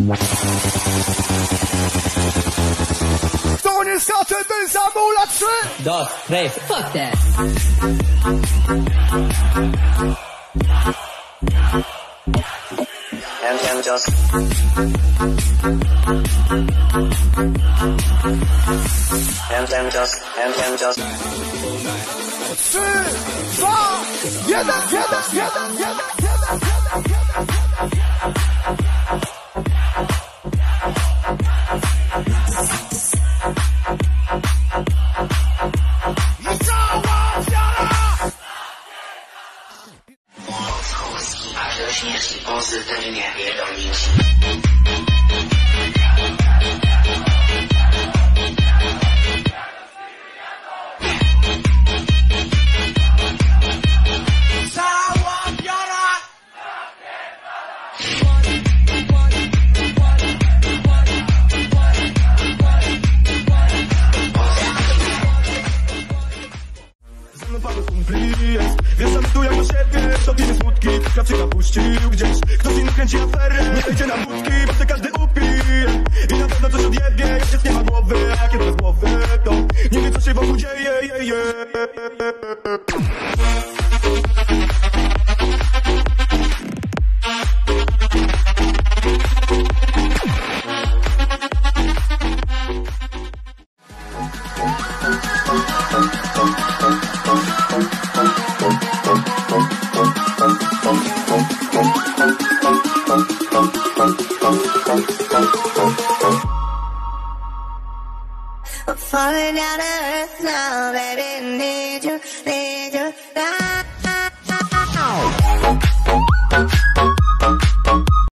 Kto nie skacze, ten zamula 3! 2, 3, fuck that! And just and then just 3, 2, 1, 20公司在这边别等你起。 Wiesz, że my tu jak do siebie, tobimy smutki. Krawczyka puścił gdzieś, ktoś inny kręci aferę. Nie dajcie na budki, bo się każdy upije. I na pewno coś odjebie, jak dziecko nie ma głowy. A kiedy bez głowy, to nie wie co się wokół dzieje, I'm falling down to earth now, baby, need you now.